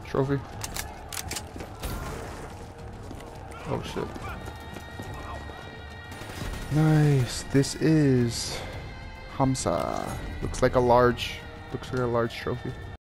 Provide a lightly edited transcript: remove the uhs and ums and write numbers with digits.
Trophy. Oh shit. Nice. This is Hamsa. Looks like a large trophy.